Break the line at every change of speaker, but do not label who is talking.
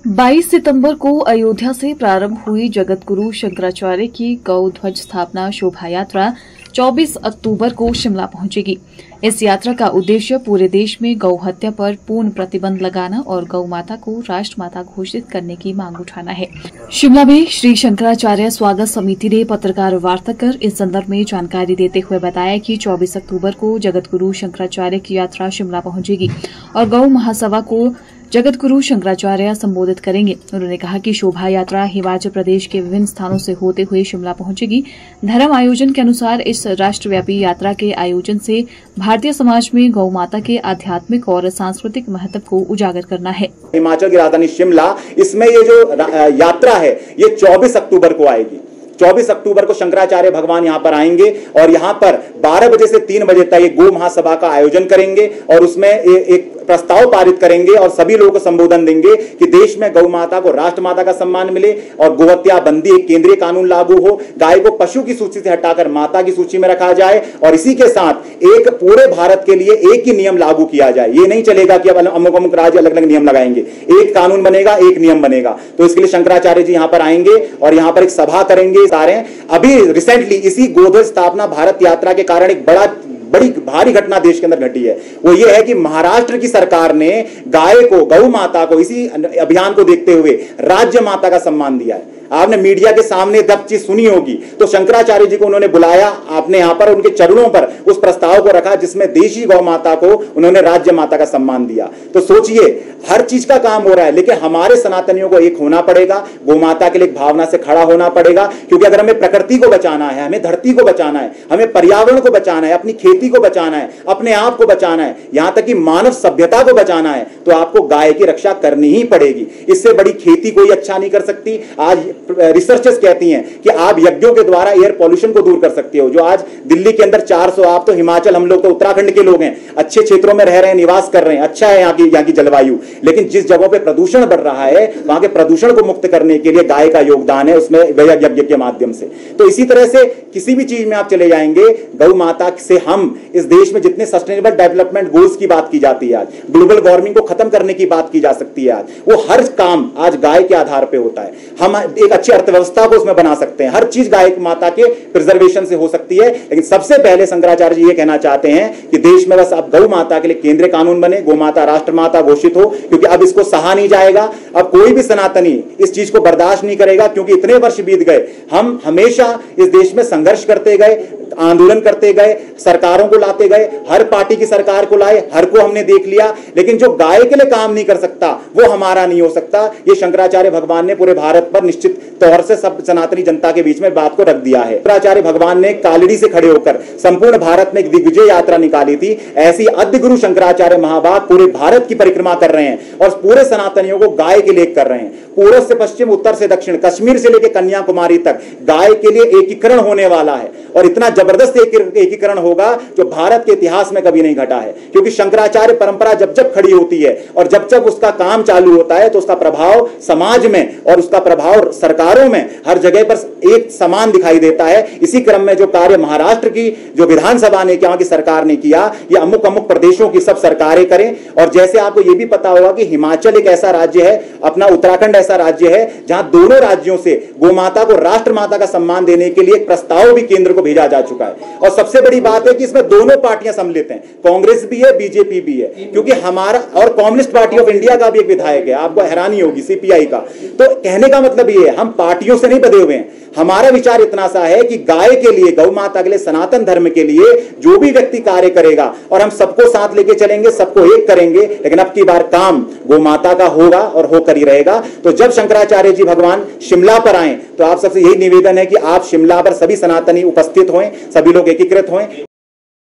22 सितंबर को अयोध्या से प्रारंभ हुई जगतगुरु शंकराचार्य की गौ ध्वज स्थापना शोभा यात्रा 24 अक्टूबर को शिमला पहुंचेगी। इस यात्रा का उद्देश्य पूरे देश में गौ हत्या पर पूर्ण प्रतिबंध लगाना और गौ माता को राष्ट्रमाता घोषित करने की मांग उठाना है। शिमला में श्री शंकराचार्य स्वागत समिति ने पत्रकार वार्ता कर इस संदर्भ में जानकारी देते हुए बताया कि 24 अक्टूबर को जगतगुरु शंकराचार्य की यात्रा शिमला पहुंचेगी और गौ महासभा को जगतगुरु शंकराचार्य संबोधित करेंगे। उन्होंने कहा कि शोभा यात्रा हिमाचल प्रदेश के विभिन्न स्थानों से होते हुए शिमला पहुंचेगी। धर्म आयोजन के अनुसार इस राष्ट्रव्यापी यात्रा के आयोजन से भारतीय समाज में गौ माता के आध्यात्मिक और सांस्कृतिक महत्व को उजागर करना है।
हिमाचल की राजधानी शिमला, इसमें ये जो यात्रा है ये 24 अक्टूबर को आएगी। 24 अक्टूबर को शंकराचार्य भगवान यहां पर आएंगे और यहां पर 12 बजे से 3 बजे तक एक गौ महासभा का आयोजन करेंगे और उसमें एक प्रस्ताव पारित करेंगे और सभी लोगों को संबोधन देंगे कि देश में गौ माता को राष्ट्रमाता का सम्मान मिले और गोहत्या बंदी एक केंद्रीय कानून लागू हो, गाय को पशु की सूची से हटाकर माता की सूची में रखा जाए और इसी के साथ एक पूरे भारत के लिए एक ही नियम लागू किया जाए। ये नहीं चलेगा कि अब अमुक अमुक राज्य अलग अलग नियम लगाएंगे, एक कानून बनेगा, एक नियम बनेगा। तो इसके लिए शंकराचार्य जी यहां पर आएंगे और यहां पर एक सभा करेंगे। सारे अभी रिसेंटली इसी गोध्वज स्थापना भारत यात्रा के कारण एक बड़ी भारी घटना देश के अंदर घटी है। वो ये है कि महाराष्ट्र की सरकार ने गाय को, गौ माता को इसी अभियान को देखते हुए राज्य माता का सम्मान दिया है। आपने मीडिया के सामने जब चीज सुनी होगी तो शंकराचार्य जी को उन्होंने बुलाया, आपने यहां पर उनके चरणों पर उस प्रस्ताव को रखा जिसमें देशी गौ माता को उन्होंने राज्य माता का सम्मान दिया। तो सोचिए, हर चीज का काम हो रहा है, लेकिन हमारे सनातनियों को एक होना पड़ेगा, गौ माता के लिए भावना से खड़ा होना पड़ेगा। क्योंकि अगर हमें प्रकृति को बचाना है, हमें धरती को बचाना है, हमें पर्यावरण को बचाना है, अपनी खेती को बचाना है, अपने आप को बचाना है, यहां तक कि मानव सभ्यता को बचाना है, तो आपको गाय की रक्षा करनी ही पड़ेगी। इससे बड़ी खेती कोई अच्छा नहीं कर सकती। आज रिसर्चर्स कहती हैं कि आप यज्ञों के द्वारा एयर पॉल्यूशन को दूर कर सकते हो। जो आज दिल्ली के अंदर 400, आप तो हिमाचल, हम लोग तो उत्तराखंड के लोग हैं, अच्छे क्षेत्रों में रह रहे हैं, निवास कर रहे हैं, अच्छा है यहाँ की जलवायु, लेकिन जिस जगहों पे प्रदूषण बढ़ रहा है वहां के प्रदूषण को मुक्त करने के लिए गाय का योगदान है, उसमें यज्ञ के माध्यम से। तो इसी तरह से किसी भी चीज में आप चले जाएंगे, गौ माता से हम इस देश में जितने सस्टेनेबल डेवलपमेंट गोल्स की बात की जाती है, आज ग्लोबल वार्मिंग को खत्म करने की बात की जा सकती है, आज वो हर काम आज गाय के आधार पर होता है। हम एक अच्छी अर्थव्यवस्था को उसमें बना सकते हैं, हर चीज गाय माता के प्रिजर्वेशन से हो सकती है। लेकिन सबसे पहले शंकराचार्य जी ये कहना चाहते हैं कि देश में बस अब गौ माता के लिए केंद्रीय कानून बने, गौ माता राष्ट्रमाता घोषित हो, क्योंकि अब इसको सहा नहीं जाएगा। अब कोई भी सनातनी इस चीज को बर्दाश्त नहीं करेगा, क्योंकि इतने वर्ष बीत गए, हम हमेशा इस देश में संघर्ष करते गए, आंदोलन करते गए, सरकारों को लाते गए, हर पार्टी की सरकार को लाए, हर को हमने देख लिया, लेकिन जो गाय के लिए काम नहीं कर सकता वो हमारा नहीं हो सकता। ये शंकराचार्य भगवान ने पूरे भारत पर निश्चित तौर से सब सनातनी जनता के बीच में बात को रख दिया है। शंकराचार्य भगवान ने कालड़ी से खड़े होकर संपूर्ण भारत में एक दिग्विजय यात्रा निकाली थी। ऐसी आद्य गुरु शंकराचार्य महाभाग पूरे भारत की परिक्रमा कर रहे हैं और पूरे सनातनियों को गाय के लिए कर रहे हैं। पूर्व से पश्चिम, उत्तर से दक्षिण, कश्मीर से लेकर कन्याकुमारी तक गाय के लिए एकीकरण होने वाला है और इतना जबरदस्त एकीकरण होगा जो भारत के इतिहास में कभी नहीं घटा है। क्योंकि शंकराचार्य परंपरा जब जब खड़ी होती है और जब जब उसका काम चालू होता है तो उसका प्रभाव समाज में और उसका प्रभाव सरकारों में हर जगह पर एक समान दिखाई देता है। इसी क्रम में जो कार्य महाराष्ट्र की जो विधानसभा ने, यहाँ की सरकार ने किया, ये अमुक अमुक प्रदेशों की सब सरकारें करें। और जैसे आपको यह भी पता होगा कि हिमाचल एक ऐसा राज्य है, अपना उत्तराखंड ऐसा राज्य है जहां दोनों राज्यों से गोमाता को राष्ट्रमाता का सम्मान देने के लिए एक प्रस्ताव भी केंद्र को भेजा जा चुका है। और सबसे बड़ी बात है कि इसमें दोनों पार्टियां सम्मिलित हैं, कांग्रेस भी है, बीजेपी भी है, क्योंकि हमारा और कम्युनिस्ट पार्टी ऑफ इंडिया का भी एक विधायक है, आपको हैरानी होगी, सीपीआई का। तो कहने का मतलब ये है, हम पार्टियों से नहीं बंधे हुए हैं। हमारा विचार इतना सा है कि गाय के लिए, गौ माता के लिए, सनातन धर्म के लिए जो भी व्यक्ति कार्य करेगा और हम सबको साथ लेके चलेंगे, सबको एक करेंगे, लेकिन अब की बार काम गौ माता का होगा और होकर ही रहेगा। तो जब शंकराचार्य जी भगवान शिमला पर आए तो आप सबसे यही निवेदन है कि आप शिमला पर सभी सनातनी उपस्थित हों, सभी लोग एकीकृत हों।